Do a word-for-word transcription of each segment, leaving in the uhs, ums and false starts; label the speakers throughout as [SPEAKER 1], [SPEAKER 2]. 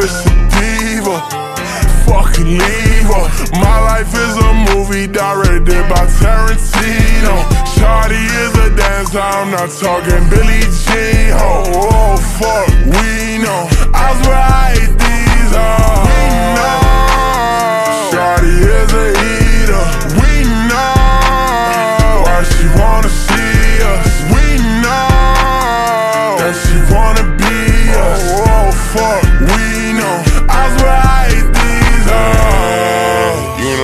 [SPEAKER 1] bitch a diva, fucking leave her. My life is a movie directed by Tarantino. Shawty is a dancer, I'm not talking Billie Jean. Oh, oh fuck, we know. I swear I hate these hoes. We know. Shawty is a eater. We know why she wanna see us. We know that she wanna be us. Oh, oh fuck, we know. I swear I hate these hoes.
[SPEAKER 2] You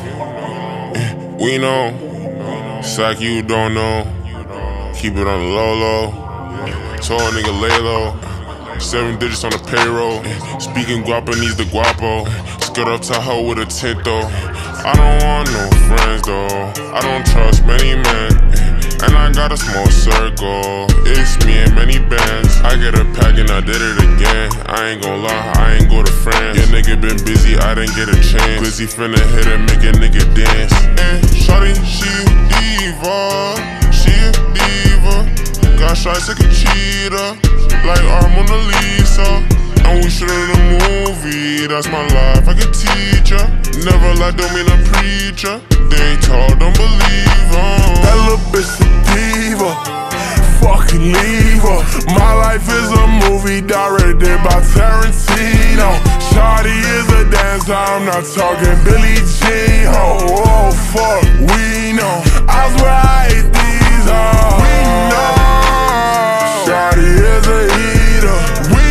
[SPEAKER 2] know, we know. It's like you don't know. Keep it on the low low. Told a nigga lay low. Seven digits on the payroll. Speaking Guapanese the Guapo. Skirt up Tahoe with a tint though. I don't want no friends though. I don't trust many men. And I got a small circle. It's me and many bands. I get a pack and I did it again. I ain't gon' lie, I ain't go to France. Your nigga been busy, I didn't get a chance. Busy finna hit and make a nigga dance. And shawty, she a diva. She a diva. Got shots like a cheetah, like our Mona Lisa. And we shot in a movie, that's my life, I can teach ya. Never lie, don't mean a preacher. They talk, don't believe em.
[SPEAKER 1] That little bitch a diva, fucking leave her. My life is a movie directed by Tarantino. Shawty is a dancer, I'm not talking Billie Jean. Oh, oh fuck, we know. I swear I hate these hoes. We know. Shawty is a eater. We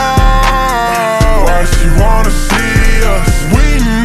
[SPEAKER 1] know why she wanna see us. We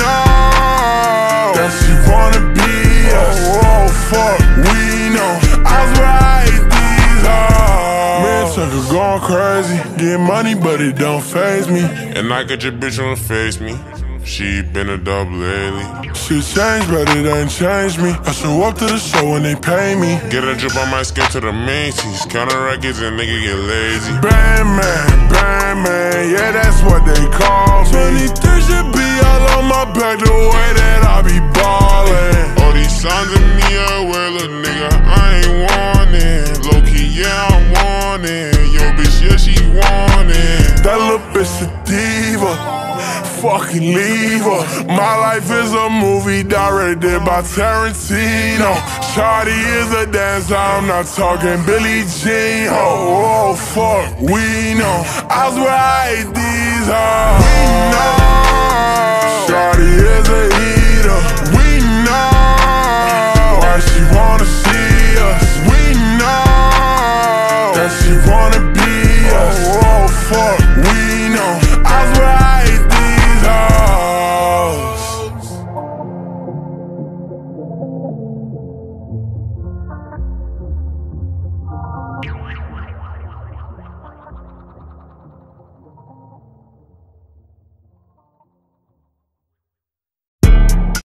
[SPEAKER 1] know that she wanna be us. Oh, oh fuck, we know. I swear I hate these hoes. Me and Tucker going crazy, get money but it don't faze me.
[SPEAKER 2] And I got your bitch on the face me. She been a dub lately.
[SPEAKER 1] She changed but it ain't changed me. I show up to the show when they pay me.
[SPEAKER 2] Get a drip, I might skip to the Macy's. Counter records and nigga get lazy.
[SPEAKER 1] Brand man, brand man, yeah that's what they call me. twenty-three should be all on my back the way that I be ballin'.
[SPEAKER 2] All these signs of me aware, little nigga, I ain't want it. Low key, yeah, I want it. Yo bitch, yeah, she want it.
[SPEAKER 1] That little bitch a diva, fucking leave her. My life is a movie directed by Tarantino. Shawty is a dancer, I'm not talking Billie Jean. Oh, oh fuck, we know. I swear I hate these hoes. We know. Shawty is a eater. We know why she